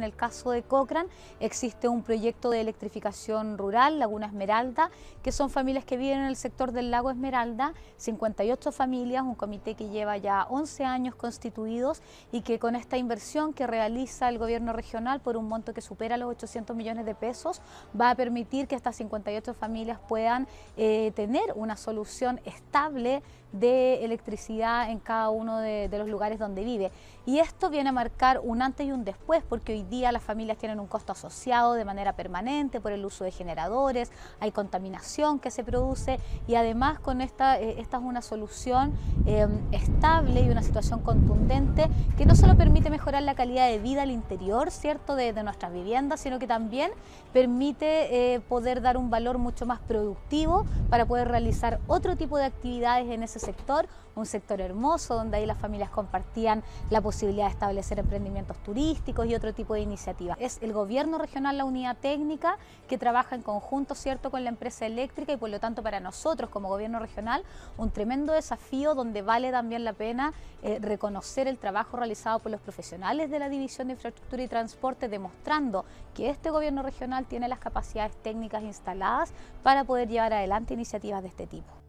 el caso de Cochrane existe un proyecto de electrificación rural, Laguna Esmeralda, que son familias que viven en el sector del lago Esmeralda, 58 familias, un comité que lleva ya 11 años constituidos y que con esta inversión que realiza el gobierno regional por un monto que supera los 800 millones de pesos, va a permitir que estas 58 familias puedan tener una solución estable de electricidad en cada uno de los lugares donde vive. Y esto viene a marcar un antes y un después, porque hoy día las familias tienen un costo asociado de manera permanente por el uso de generadores, hay contaminación que se produce y además con esta es una solución estable y una situación contundente que no solo permite mejorar la calidad de vida al interior, ¿cierto?, de nuestras viviendas, sino que también permite poder dar un valor mucho más productivo para poder realizar otro tipo de actividades en ese sector, un sector hermoso donde ahí las familias compartían la posibilidad de establecer emprendimientos turísticos y otro tipo de iniciativas. Es el gobierno regional, la unidad técnica, que trabaja en conjunto, ¿cierto?, con la empresa eléctrica y por lo tanto para nosotros como gobierno regional un tremendo desafío donde vale también la pena reconocer el trabajo realizado por los profesionales de la División de Infraestructura y Transporte, demostrando que este gobierno regional tiene las capacidades técnicas instaladas para poder llevar adelante iniciativas de este tipo.